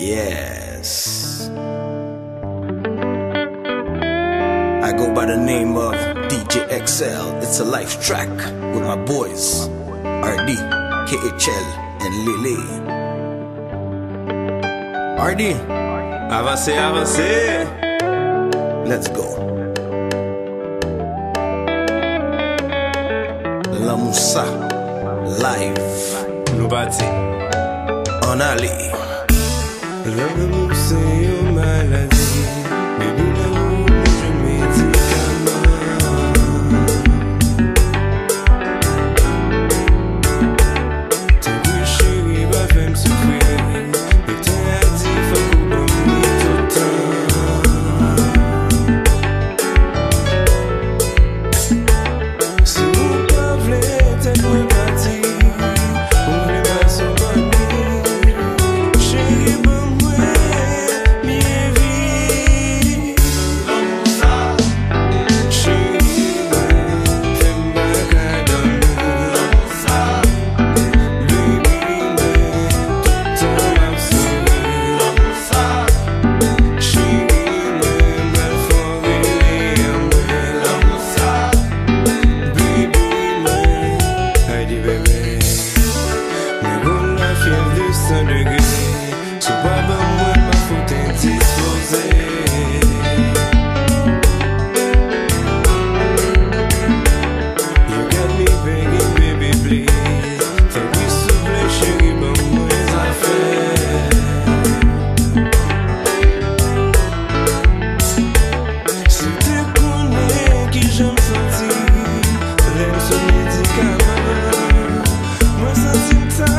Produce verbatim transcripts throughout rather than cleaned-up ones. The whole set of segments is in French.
Yes. I go by the name of D J X L. It's a life track with my boys R D, K H L, and Lily. R D, avancez, avancez. Let's go. La Moussa, live. Nous bâtis. En allée. L'amour c'est une maladie. Baby l'amour je médicament. T'as vu chérie va faire me souffrir. Et t'as dit faut qu'on m'oublie tout le temps. Si vous pas voulez t'es moins parti. On voulait pas s'en chérie bon moi mieux vie. Chérie fais-moi cadeau. Baby tout le temps sourire. Chérie mal forêt baby Heidi bébé mais bon la fièvre de cent degrés. So baba moi ma faute indisposée. You got me begging baby please. Fais oui s'il vous plaît chérie bon moi ça fait. Si tu connais qui j'aime sentir, l'aime ce médicament. Moi ça c'est ta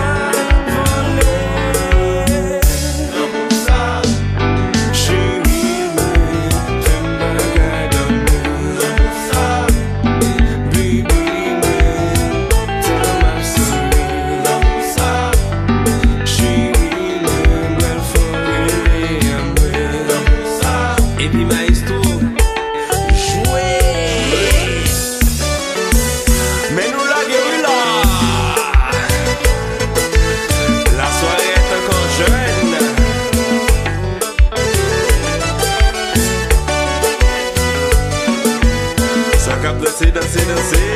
danser, danser, danser.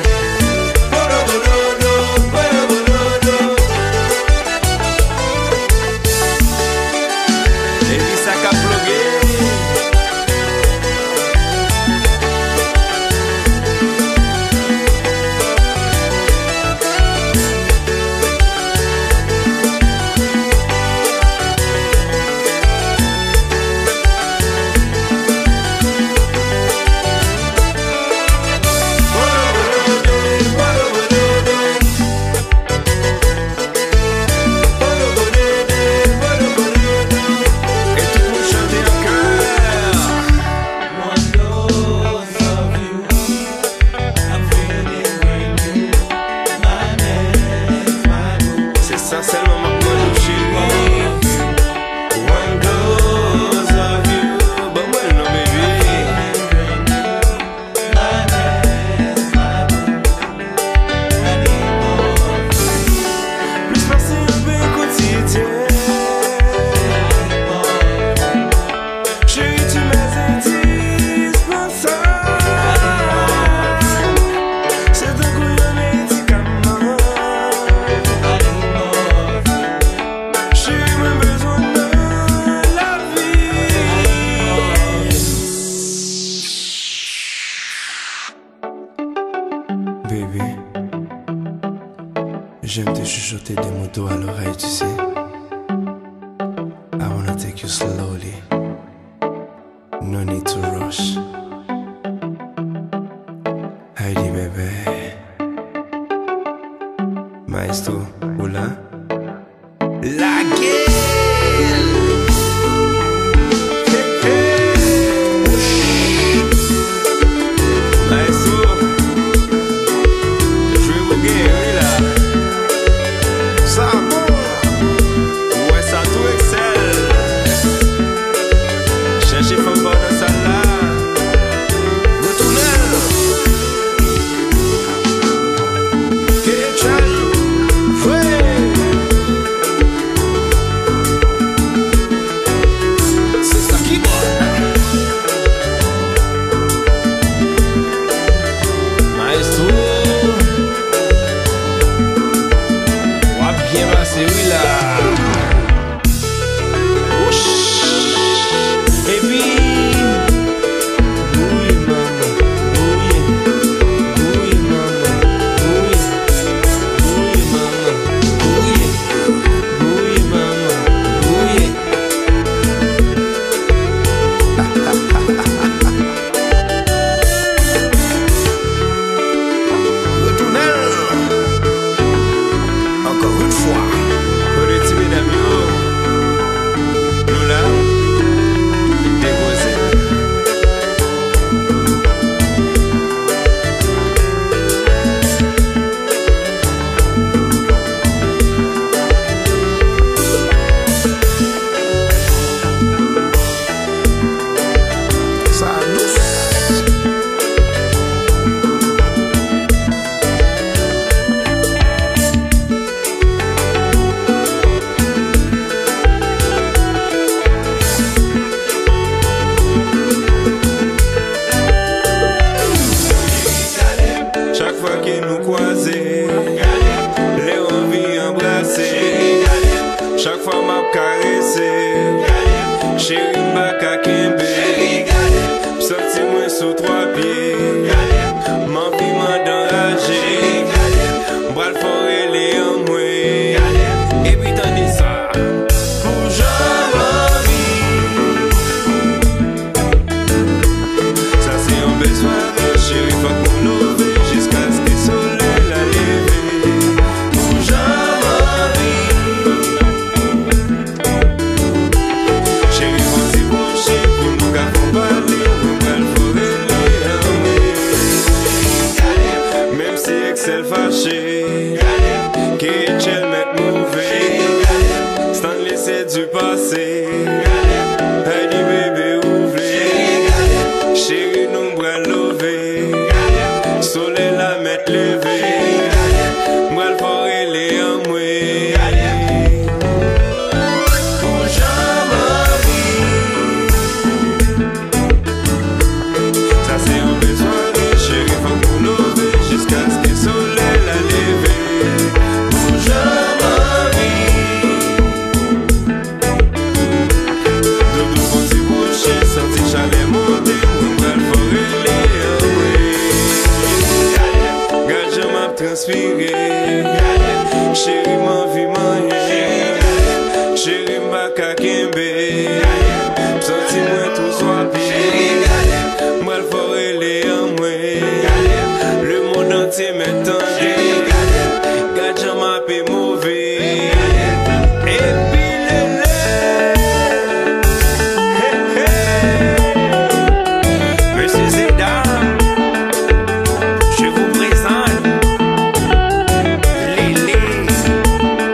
Et puis ça qu'a plugué. Baby, j'aime te chuchoter des mots doux à l'oreille, tu sais. I wanna take you slowly. No need to rush. Heidi, bébé. Maestro, oula. La gueule! marché. K H L met mauvais. Stanley c'est du passé. Heidi bébé ouvre. Chérie nous bras levé. Soleil la mettre levé. Moi le forêt les en moi. Transpiré, chérie m'envie manger, chérie m'baka kembe, senti moi tout soit pied, moi le forêt les en moi, le monde entier m'attendait, gadja m'a pé mauvais, et puis le hey, hey. Monsieur et dames, je vous présente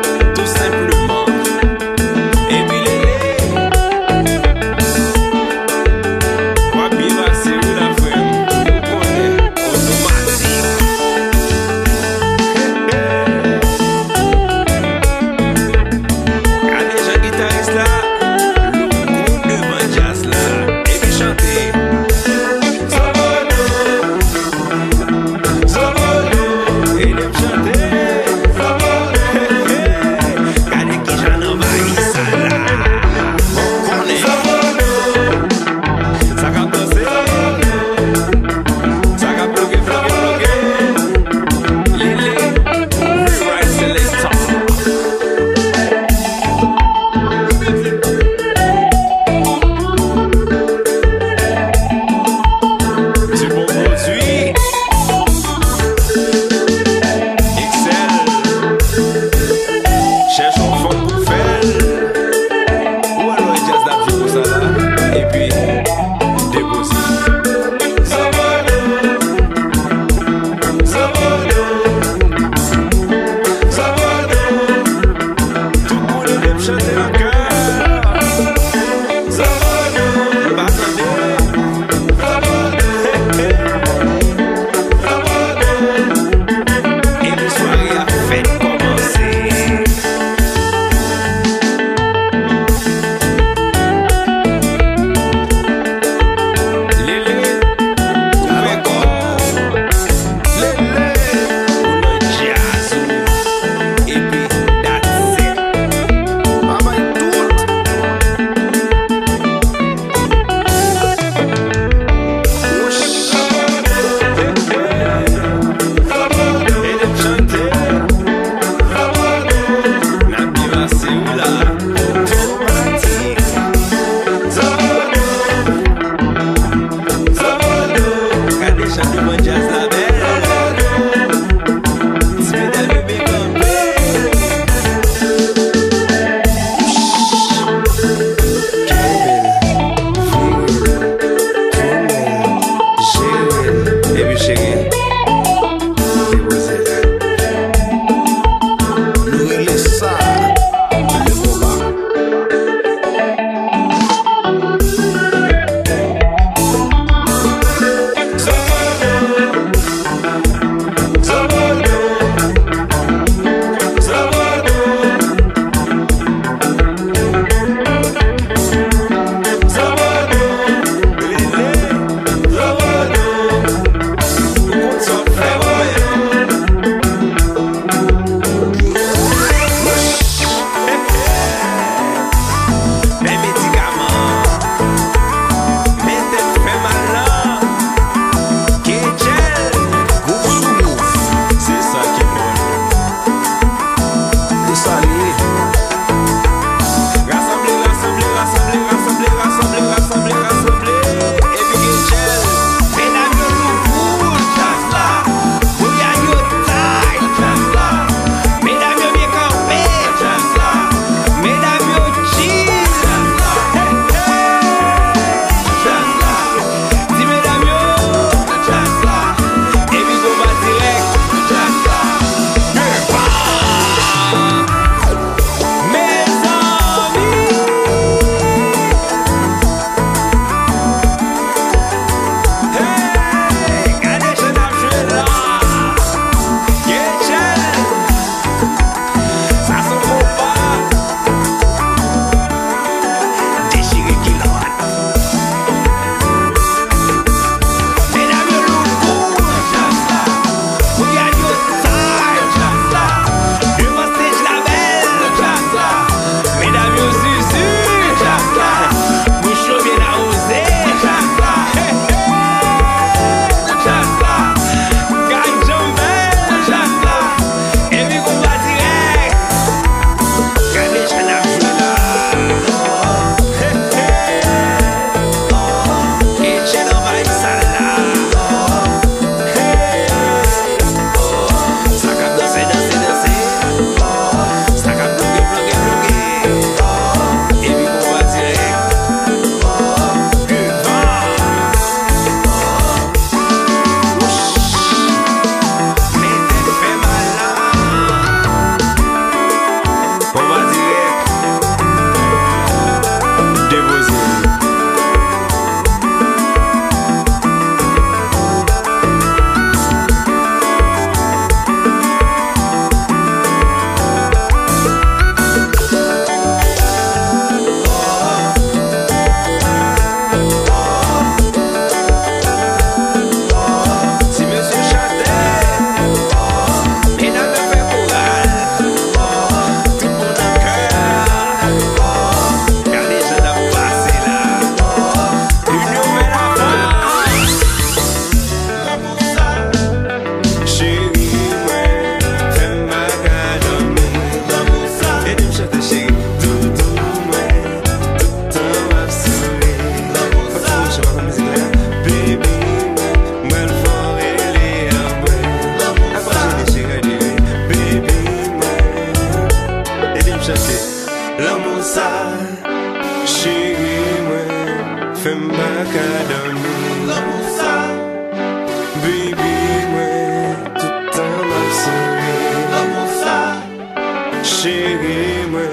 donne l'amour ça. Baby, moi, tout le temps mal sourire. L'amour ça. Chérie, moi.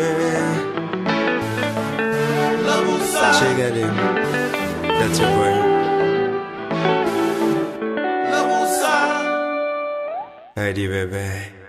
L'amour ça. Check it in. That's your boy. L'amour ça. Heidi, baby.